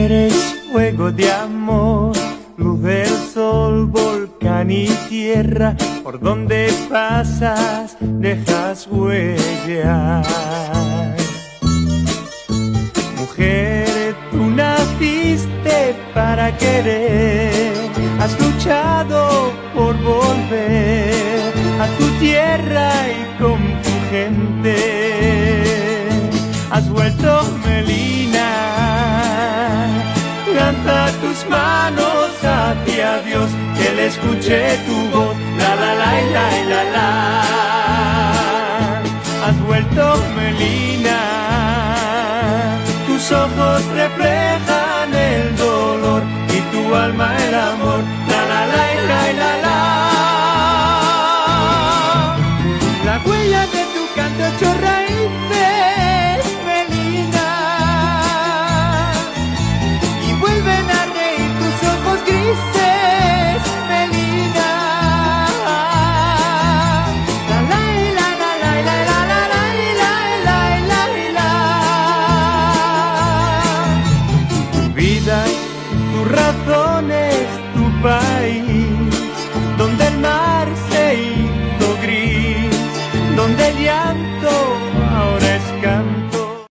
Eres fuego de amor, luz del sol, volcán y tierra, por donde pasas dejas huellas. Mujer, tú naciste para querer, has luchado por volver a tu tierra y con tu gente. Has vuelto Melina, lanza tus manos hacia Dios, que Él escuche tu voz, la la la la la la. Has vuelto Melina, tus ojos reflejan el dolor y tu alma el amor, la la la la la la.